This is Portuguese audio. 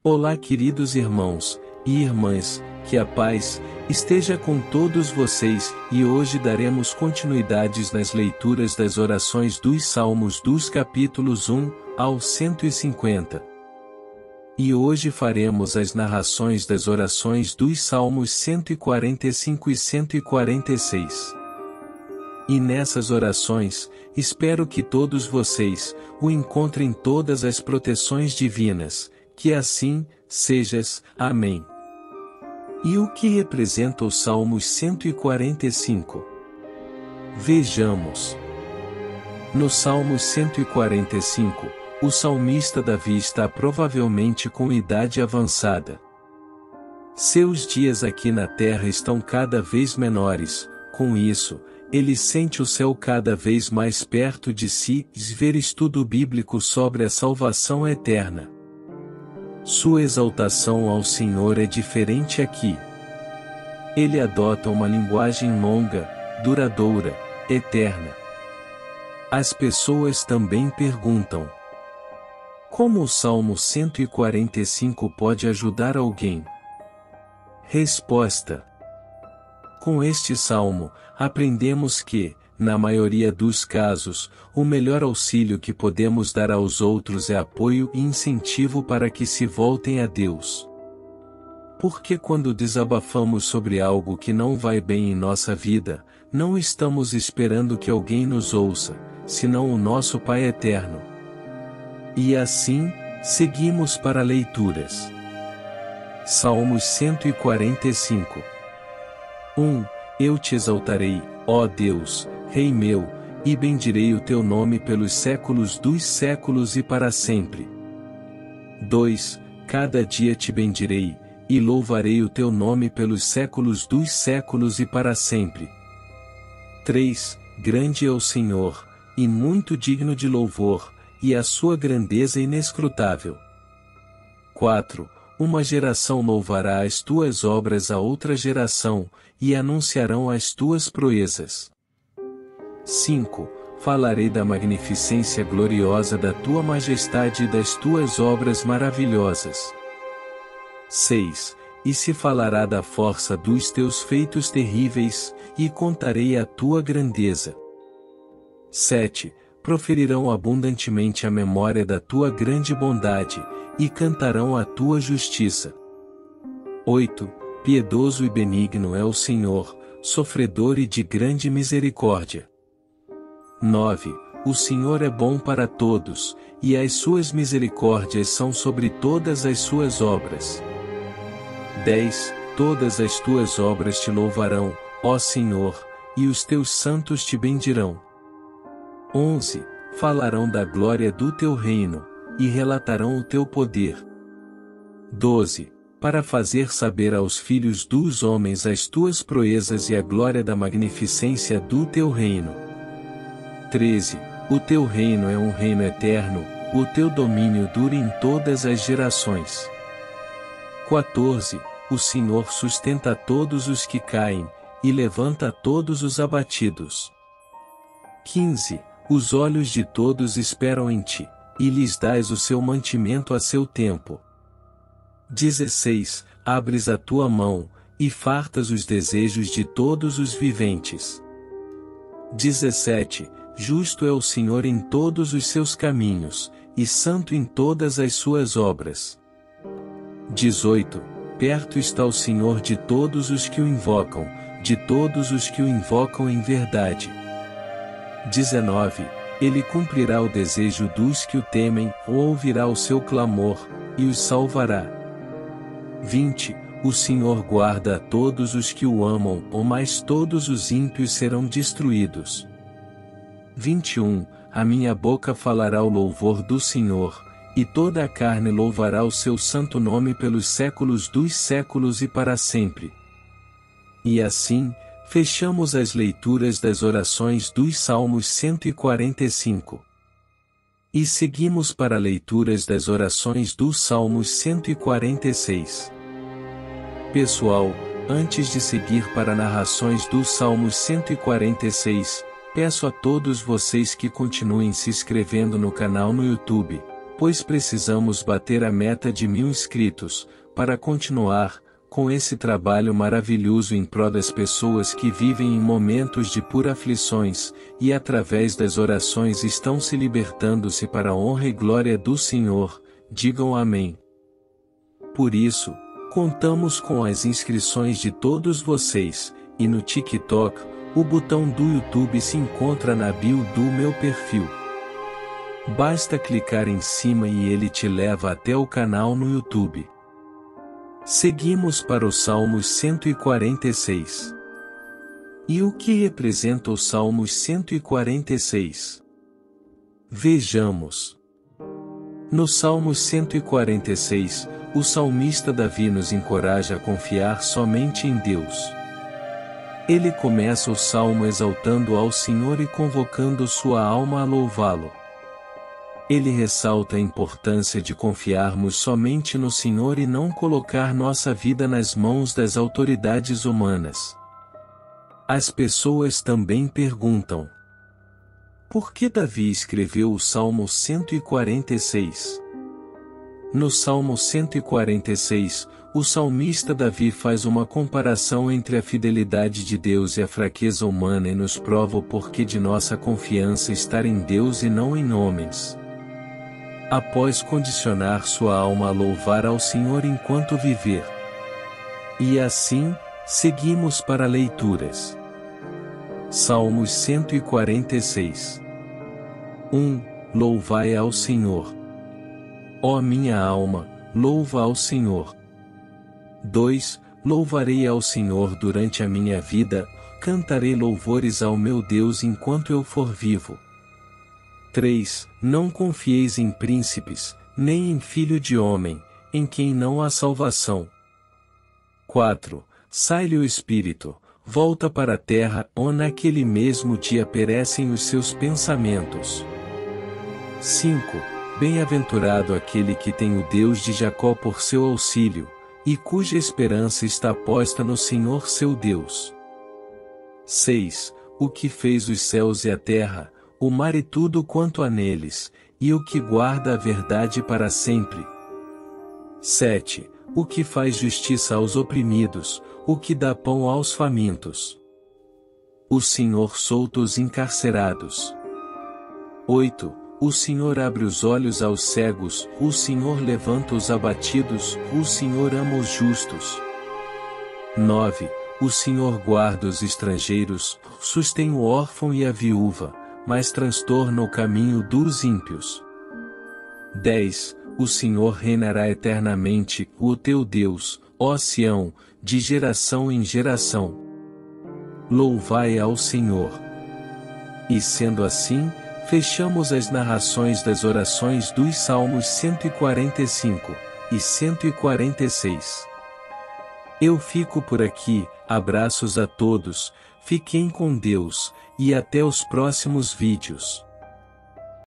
Olá, queridos irmãos e irmãs, que a paz esteja com todos vocês, e hoje daremos continuidades nas leituras das orações dos Salmos dos capítulos 1 ao 150. E hoje faremos as narrações das orações dos Salmos 145 e 146. E nessas orações, espero que todos vocês o encontrem todas as proteções divinas, que assim sejas. Amém. E o que representa o Salmos 145? Vejamos. No Salmos 145, o salmista Davi está provavelmente com idade avançada. Seus dias aqui na terra estão cada vez menores, com isso, ele sente o céu cada vez mais perto de si e ver estudo bíblico sobre a salvação eterna. Sua exaltação ao Senhor é diferente aqui. Ele adota uma linguagem longa, duradoura, eterna. As pessoas também perguntam: como o Salmo 145 pode ajudar alguém? Resposta: com este salmo, aprendemos que, na maioria dos casos, o melhor auxílio que podemos dar aos outros é apoio e incentivo para que se voltem a Deus. Porque quando desabafamos sobre algo que não vai bem em nossa vida, não estamos esperando que alguém nos ouça, senão o nosso Pai Eterno. E assim, seguimos para leituras. Salmos 145. 1. Eu te exaltarei, ó Deus, Rei meu, e bendirei o teu nome pelos séculos dos séculos e para sempre. 2. Cada dia te bendirei, e louvarei o teu nome pelos séculos dos séculos e para sempre. 3. Grande é o Senhor, e muito digno de louvor, e a sua grandeza inescrutável. 4. Uma geração louvará as tuas obras a outra geração, e anunciarão as tuas proezas. 5. Falarei da magnificência gloriosa da tua majestade e das tuas obras maravilhosas. 6. E se falará da força dos teus feitos terríveis, e contarei a tua grandeza. 7. Proferirão abundantemente a memória da tua grande bondade, e cantarão a tua justiça. 8. Piedoso e benigno é o Senhor, sofredor e de grande misericórdia. 9. O Senhor é bom para todos, e as suas misericórdias são sobre todas as suas obras. 10. Todas as tuas obras te louvarão, ó Senhor, e os teus santos te bendirão. 11. Falarão da glória do teu reino, e relatarão o teu poder. 12. Para fazer saber aos filhos dos homens as tuas proezas e a glória da magnificência do teu reino. 13. O teu reino é um reino eterno, o teu domínio dura em todas as gerações. 14. O Senhor sustenta todos os que caem, e levanta todos os abatidos. 15. Os olhos de todos esperam em ti, e lhes dás o seu mantimento a seu tempo. 16. Abres a tua mão, e fartas os desejos de todos os viventes. 17. Justo é o Senhor em todos os seus caminhos, e santo em todas as suas obras. 18. Perto está o Senhor de todos os que o invocam, de todos os que o invocam em verdade. 19. Ele cumprirá o desejo dos que o temem, ou ouvirá o seu clamor, e os salvará. 20. O Senhor guarda a todos os que o amam, ou mais todos os ímpios serão destruídos. 21. A minha boca falará o louvor do Senhor, e toda a carne louvará o seu santo nome pelos séculos dos séculos e para sempre. E assim, fechamos as leituras das orações dos Salmos 145. E seguimos para leituras das orações dos Salmos 146. Pessoal, antes de seguir para narrações dos Salmos 146, peço a todos vocês que continuem se inscrevendo no canal no YouTube, pois precisamos bater a meta de 1000 inscritos, para continuar com esse trabalho maravilhoso em prol das pessoas que vivem em momentos de pura aflições, e através das orações estão se libertando-se para a honra e glória do Senhor. Digam amém. Por isso, contamos com as inscrições de todos vocês, e no TikTok, o botão do YouTube se encontra na bio do meu perfil. Basta clicar em cima e ele te leva até o canal no YouTube. Seguimos para o Salmos 146. E o que representa o Salmos 146? Vejamos. No Salmos 146, o salmista Davi nos encoraja a confiar somente em Deus. Ele começa o salmo exaltando ao Senhor e convocando sua alma a louvá-lo. Ele ressalta a importância de confiarmos somente no Senhor e não colocar nossa vida nas mãos das autoridades humanas. As pessoas também perguntam: por que Davi escreveu o Salmo 146? No Salmo 146, o salmista Davi faz uma comparação entre a fidelidade de Deus e a fraqueza humana e nos prova o porquê de nossa confiança estar em Deus e não em homens. Após condicionar sua alma a louvar ao Senhor enquanto viver. E assim, seguimos para leituras. Salmos 146. 1. Louvai ao Senhor. Ó minha alma, louva ao Senhor. 2. Louvarei ao Senhor durante a minha vida, cantarei louvores ao meu Deus enquanto eu for vivo. 3. Não confieis em príncipes, nem em filho de homem, em quem não há salvação. 4. Sai-lhe o espírito, volta para a terra, ou naquele mesmo dia perecem os seus pensamentos. 5. Bem-aventurado aquele que tem o Deus de Jacó por seu auxílio, e cuja esperança está posta no Senhor seu Deus. 6. O que fez os céus e a terra, o mar e tudo quanto há neles, e o que guarda a verdade para sempre. 7. O que faz justiça aos oprimidos, o que dá pão aos famintos. O Senhor solta os encarcerados. 8. O Senhor abre os olhos aos cegos, o Senhor levanta os abatidos, o Senhor ama os justos. 9. O Senhor guarda os estrangeiros, sustém o órfão e a viúva, mas transtorna o caminho dos ímpios. 10. O Senhor reinará eternamente, o teu Deus, ó Sião, de geração em geração. Louvai ao Senhor. E sendo assim, fechamos as narrações das orações dos Salmos 145 e 146. Eu fico por aqui, abraços a todos, fiquem com Deus, e até os próximos vídeos.